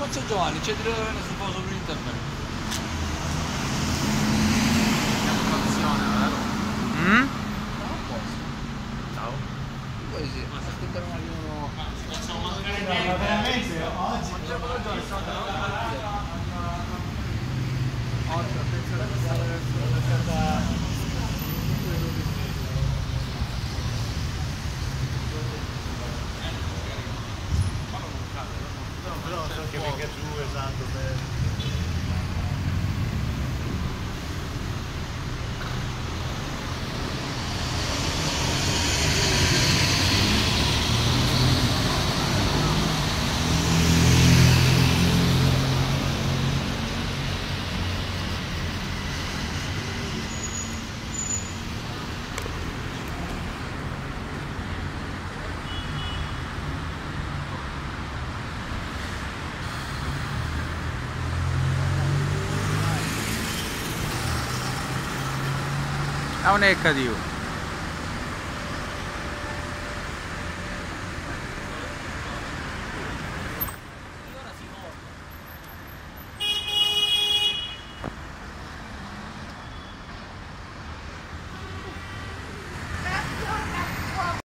Ma c'è Giovanni, c'è sul posto dell'intervento. Mm? Ciao. Poi sì, aspettare un attimo. Veramente oggi Facciamo ragione, oggi attenzione a questa però so che venga giù, esatto, per... Non è cattivo.